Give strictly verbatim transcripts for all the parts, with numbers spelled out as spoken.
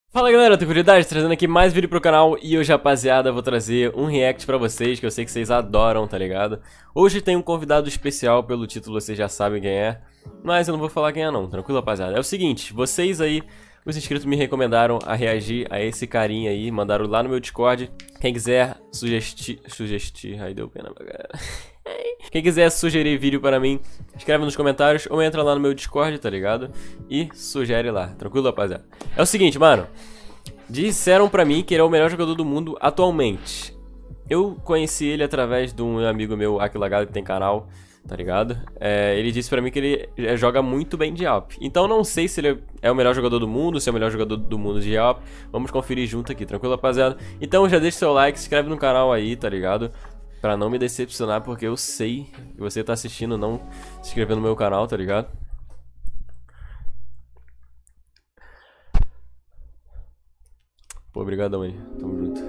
Fala galera, tranquilidade, trazendo aqui mais vídeo pro canal e hoje, rapaziada, vou trazer um react pra vocês que eu sei que vocês adoram, tá ligado? Hoje tem um convidado especial, pelo título vocês já sabem quem é, mas eu não vou falar quem é não, tranquilo, rapaziada? É o seguinte, vocês aí, os inscritos me recomendaram a reagir a esse carinha aí, mandaram lá no meu Discord. Quem quiser sugestir, sugestir, aí deu pena pra galera. Quem quiser sugerir vídeo para mim, escreve nos comentários ou entra lá no meu Discord, tá ligado? E sugere lá, tranquilo, rapaziada? É o seguinte, mano. Disseram pra mim que ele é o melhor jogador do mundo atualmente. Eu conheci ele através de um amigo meu, Aquilagado, que tem canal, tá ligado? É, ele disse pra mim que ele joga muito bem de A W P. Então não sei se ele é o melhor jogador do mundo, se é o melhor jogador do mundo de A W P. Vamos conferir junto aqui, tranquilo, rapaziada? Então já deixa seu like, se inscreve no canal aí, tá ligado? Pra não me decepcionar, porque eu sei que você tá assistindo, não se inscrever no meu canal, tá ligado? Pô, obrigadão aí, tamo junto.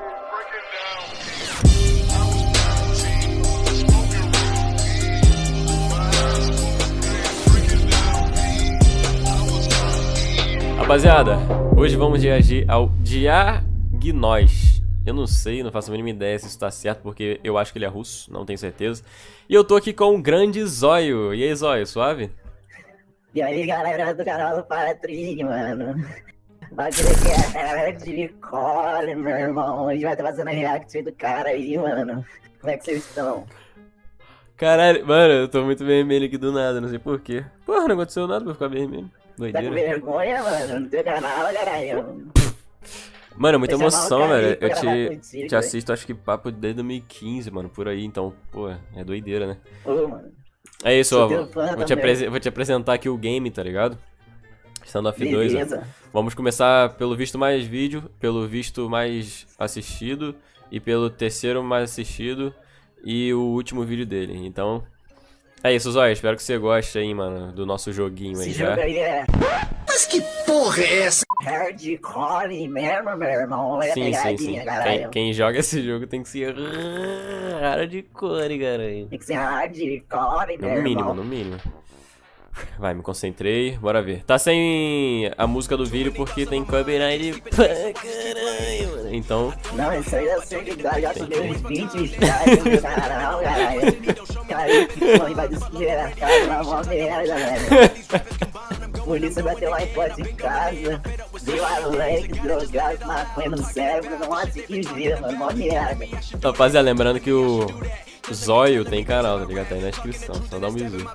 Rapaziada, hoje vamos reagir ao Diagnóz. Eu não sei, não faço a mínima ideia se isso tá certo, porque eu acho que ele é russo, não tenho certeza. E eu tô aqui com o grande Zóio. E aí, Zóio, suave? E aí, galera do canal do Patrick, mano. Bagulho aqui é de core, meu irmão. A gente vai estar fazendo a react do cara aí, mano. Como é que vocês estão? Caralho, mano, eu tô muito vermelho aqui do nada, não sei porquê. Porra, não aconteceu nada pra ficar vermelho. Doideira. Tá com vergonha, mano? No teu canal, caralho. Mano, é muita emoção, velho. Eu te, contigo, te assisto, acho que papo desde dois mil e quinze, mano, por aí. Então, pô, é doideira, né? Ô, mano. É isso, ó. Sou teu fã Vou te, também. apre- vou te apresentar aqui o game, tá ligado? Standoff dois, ó. Beleza. Vamos começar pelo visto mais vídeo, pelo visto mais assistido e pelo terceiro mais assistido e o último vídeo dele. Então, é isso, Zóio. Espero que você goste aí, mano, do nosso joguinho aí, Esse já. jogo aí é Mas que porra é essa? hardcore mesmo, meu irmão. Olha a Sim, sim, sim. pegadinha, Quem, caralho. quem joga esse jogo tem que ser hardcore, caralho. Tem que ser hardcore, meu No mínimo, irmão. no mínimo. Vai, me concentrei, bora ver. Tá sem a música do vídeo porque tem copyright pra caralho, mano. Então, Não, isso aí eu sei que já, já subiu uns vinte strikes no canal, caralho. Cara, que mãe vai desesperar a casa, na mó merda, velho. Polícia bateu lá em porta em casa, deu a lei, drogado, maconha no cérebro, não acho que vira, mano, mó merda. rapaziada, lembrando que o Zóio tem canal, tá ligado? Tá aí na descrição, só dá um bisu.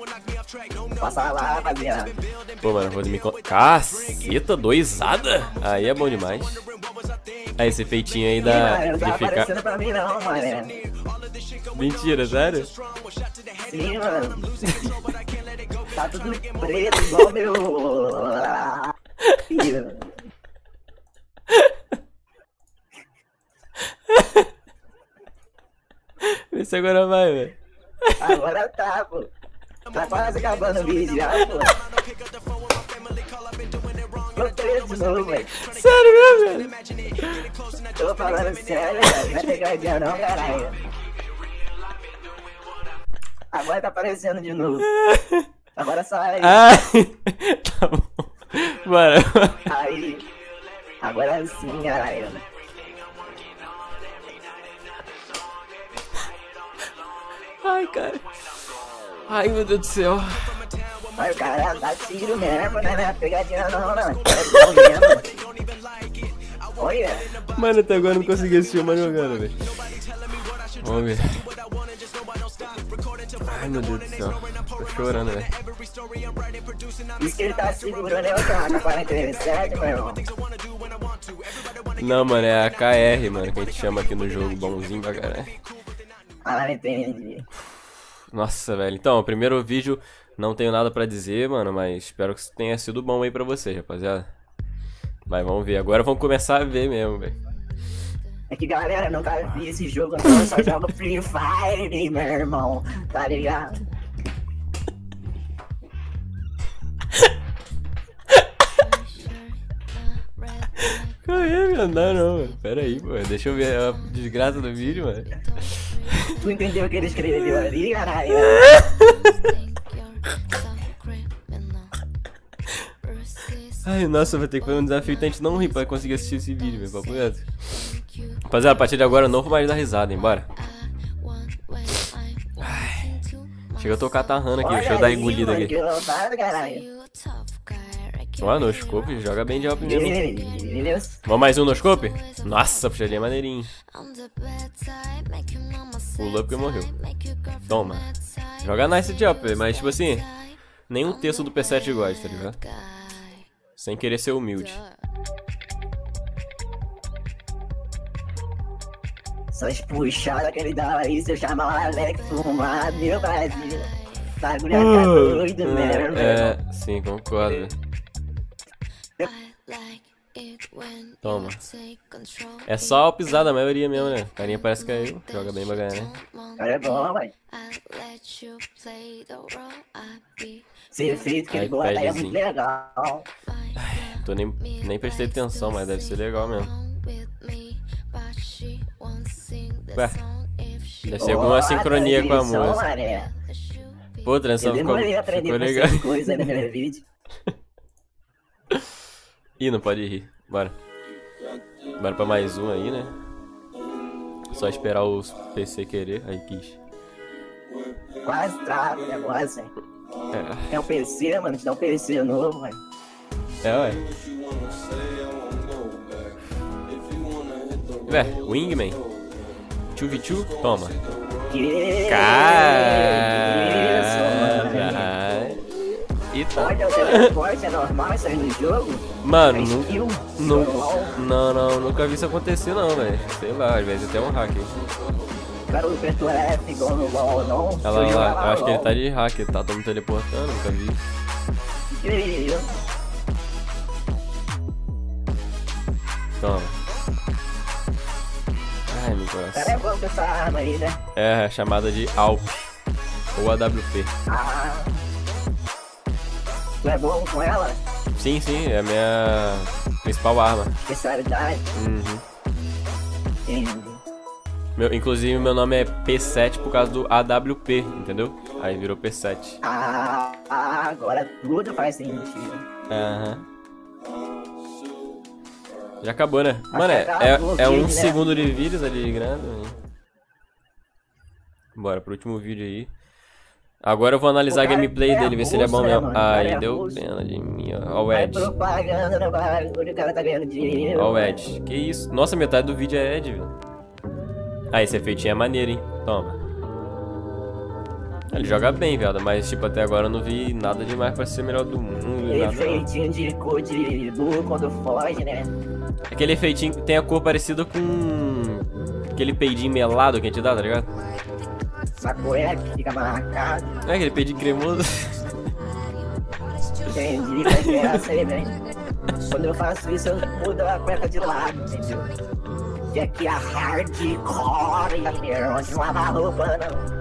Passa lá, rapaziada. Pô, mano, vou me... con- Caceta, doisada? Aí é bom demais. Aí, esse feitinho aí Ih, da... mano, não tá de ficar... aparecendo pra mim não, mano. Mentira, sério? Sim, mano. Tá tudo preto, igual meu... Ih, mano. Vê se agora vai, velho. Agora tá, pô. Tá quase acabando o vídeo já, pô. Tô preso de novo, velho. Sério mesmo, velho? Tô falando sério, velho. Não é pegadinha não, caralho. Agora tá aparecendo de novo. Agora sai. Ah, tá bom. Mano, Aí. Agora sim, caralho. ai, cara. Ai, meu Deus do céu. Mas o cara dá tiro mesmo, né? Não é pegadinha não, não. É bom mesmo. Olha. Mano, até agora eu não consegui assistir uma jogando, velho. Vamos ver. Ai, meu Deus do céu. Tô chorando, velho. Isso que ele tá segurando é o cara, tá quarenta e sete, meu irmão. Não, mano, é a K R, mano, que a gente chama aqui no jogo, bonzinho pra caralho. Ah, não entendi. Nossa, velho. Então, o primeiro vídeo, não tenho nada pra dizer, mano, mas espero que tenha sido bom aí pra vocês, rapaziada. Vai, vamos ver. Agora vamos começar a ver mesmo, velho. É que galera, nunca vi esse jogo, não. Eu só jogo Free Fire, meu irmão. Tá ligado? Correr, meu, não, não, mano. Pera aí, pô. Deixa eu ver a desgraça do vídeo, mano. Tu entendeu o que ele escreveu ali, caralho? Ai, nossa, vai ter que fazer um desafio que a gente não rir pra conseguir assistir esse vídeo, meu papo reto. Rapaziada, a partir de agora eu não vou mais dar risada, hein, bora. Ai, chega a tocar tarrando aqui, deixa eu dar engolida aqui. Ó, no scope, joga bem de alp mesmo. Vamos mais um no scope? Nossa, puxadinha maneirinho. Pulou porque morreu. Toma. Joga nice de alp, mas tipo assim, nem um terço do P sete gosta, tá ligado? Sem querer ser humilde. Só as puxadas que ele dá aí, se eu chamar o Alex fumar, meu Brasil. Bagulho tá doido mesmo. É, sim, concordo. Toma. É só a pisada, a maioria mesmo, né? Carinha parece que caiu. Joga bem bacana, né? Cara, é bom, vai. Esse efeito que ele bota aí é muito legal. Ai, tô nem, nem prestei atenção, mas deve ser legal mesmo. Ué, deve ser alguma sincronia com a música. Pô, a transição ficou, ficou legal. Coisa no meu vídeo. Ih, não pode rir. Bora. Bora pra mais um aí, né? Só esperar os P C querer. Aí, quis. Quase trago o negócio, hein? É. É um P C, mano. Te dá um P C novo, mano. É, ué. Vé, Wingman. dois v dois, toma. Caralho. Eita. Olha, o teleporte é normal isso aí no jogo? Mano, É nu- skill? nu- LOL. não, não, nunca vi isso acontecer não, velho. Sei lá, às vezes até um hack. Cara, o apertou F igual no LOL, não? Olha lá, Se eu olha jogar lá, eu acho que ele LOL. tá de hack, ele tá todo teleportando, nunca vi. Incrível. Toma. Ai, meu Cara, coração. é bom com essa arma aí, né? É, é chamada de A W P. Ou A W P. Ah. Tu é bom com ela? Sim, sim, é a minha principal arma. Especialidade? Uhum. Entendi. Meu, inclusive, meu nome é P sete por causa do A W P, entendeu? Aí virou P sete. Ah, ah, agora tudo faz sentido. Aham. Já acabou, né? Acho Mano, é, que acabou é, é o um vídeo, né? segundo de vídeos ali de grana. Bora pro último vídeo aí. Agora eu vou analisar a O cara gameplay é dele, ver se ele é bom russo, né, mesmo. mano? O cara Ai, é deu russo. pena de mim, ó. Ó o Vai Ed. propaganda no bagulho, o cara tá ganhando dinheiro. Ó o Ed. Que isso? Nossa, metade do vídeo é Ed, velho. Ah, esse efeitinho é maneiro, hein? Toma. Ele joga bem, viado, mas tipo, até agora eu não vi nada demais pra ser melhor do mundo. Nada, não. Efeitinho de cor de burro quando foge, né? Aquele efeitinho que tem a cor parecida com aquele peidinho melado que a gente dá, tá ligado? Essa cueca que fica marcada. Não é aquele peidinho cremoso? Entendi, vai graça aí, velho. Quando eu faço isso, eu mudo a cueca de lado, entendeu? Que aqui é hardcore, galera. Onde não lava roupa, não.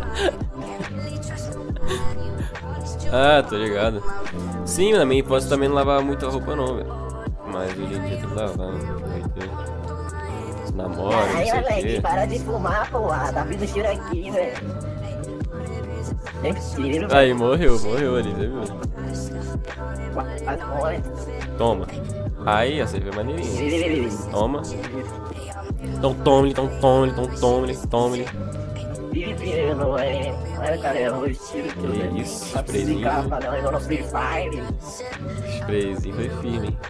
Ah, tô ligado. Sim, na minha infância também não lavava muita roupa não, velho. Mas hoje em dia tem que lavar, né? Namora, não Aí, sei o moleque, quê. para de fumar, porra. Tá vindo cheiro aqui, velho. Tem cheiro, velho. Aí, morreu, morreu ali, você viu? Quase morre. Toma. Aí, essa aí foi maneirinha. Toma. Então tome, então tome, então tome, tome. Vive pirando, velho. Olha, cara, é o estilo tudo, Que velho. isso, Tá sprayzinho. precisando, não, igual no Free Fire. Sprayzinho foi firme, hein?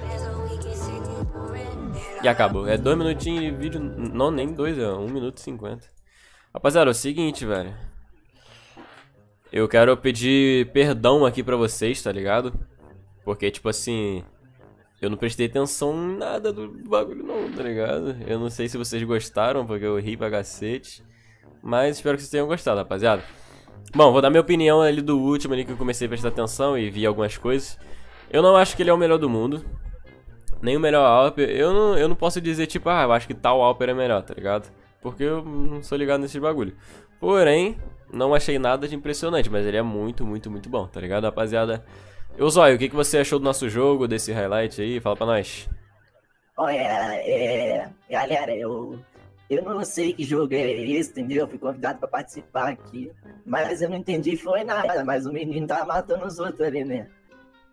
E acabou. É dois minutinhos de vídeo. Não, nem dois, é um minuto e cinquenta. Rapaziada, é o seguinte, velho. Eu quero pedir perdão aqui pra vocês, tá ligado? Porque, tipo assim, eu não prestei atenção em nada do bagulho não, tá ligado? Eu não sei se vocês gostaram, porque eu ri pra cacete. Mas espero que vocês tenham gostado, rapaziada. Bom, vou dar minha opinião ali do último ali que eu comecei a prestar atenção e vi algumas coisas. Eu não acho que ele é o melhor do mundo. Nem o melhor Alper. Eu não, eu não posso dizer, tipo, ah, eu acho que tal Alper é melhor, tá ligado? Porque eu não sou ligado nesse bagulho. Porém, não achei nada de impressionante, mas ele é muito, muito, muito bom, tá ligado, rapaziada? Eu, Zóio, o que, que você achou do nosso jogo, desse highlight aí? Fala pra nós. Olha, é, galera, eu, eu não sei que jogo é esse, entendeu? Eu fui convidado pra participar aqui, mas eu não entendi foi nada, mas o menino tava matando os outros ali, né?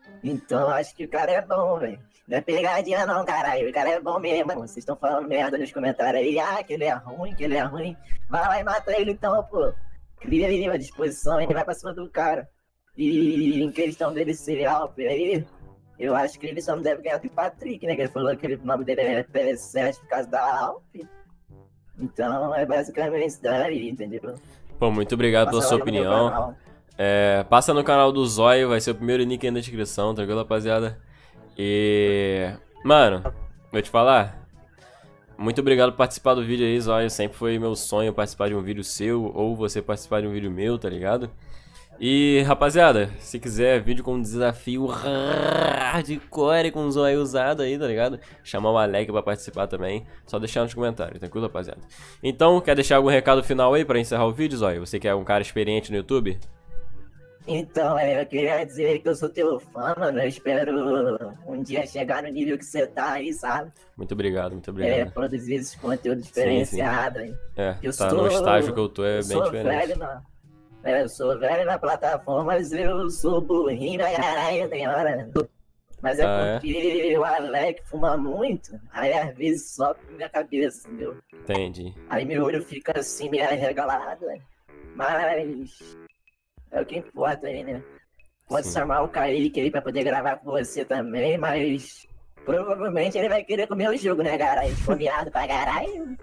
Então eu acho que o cara é bom, velho. Não é pegadinha não, caralho. O cara é bom mesmo, mano. Vocês estão falando merda nos comentários aí. Ah, que ele é ruim, que ele é ruim. Vai lá e mata ele então, pô. Cria ele à disposição, ele vai pra cima do cara. E em questão dele ser Alp aí, eu acho que ele só não deve ganhar do Patrick, né? Que ele falou que o nome dele é P S sete por causa da Alp. Então é basicamente isso daí, entendeu? Pô, muito obrigado pela Passa sua lá no meu opinião. canal. É, passa no canal do Zóio, vai ser o primeiro link aí na descrição, tranquilo, rapaziada? E... Mano, vou te falar. Muito obrigado por participar do vídeo aí, Zóio. Sempre foi meu sonho participar de um vídeo seu, ou você participar de um vídeo meu, tá ligado? E, rapaziada, se quiser vídeo com desafio hardcore com o Zóio usado aí, tá ligado? Chamar o Alec pra participar também, só deixar nos comentários, tranquilo, rapaziada? Então, quer deixar algum recado final aí pra encerrar o vídeo, Zóio? Você que é um cara experiente no YouTube? Então, é, eu queria dizer que eu sou teu fã, mano. Eu espero um dia chegar no nível que você tá aí, sabe? Muito obrigado, muito É, obrigado. produzir esse conteúdo diferenciado aí. É, Eu tá sou- no estágio que eu tô, é eu bem sou diferente. velho na, é, eu sou velho na plataforma, mas eu sou burrinho, ai, caralho, tem hora. Mas é Ah, é? porque o Alec fuma muito, aí às vezes sobe na minha cabeça, entendeu? Entendi. Aí meu olho fica assim, meio arregalado, né? Mas é o que importa aí, né? Pode Sim. chamar o Kaique aí pra poder gravar com você também, mas provavelmente ele vai querer comer o jogo, né, cara? Esfomeado pra caralho.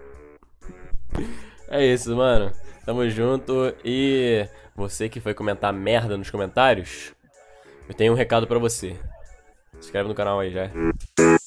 É isso, mano. Tamo junto. E você que foi comentar merda nos comentários, eu tenho um recado pra você. Se inscreve no canal aí já.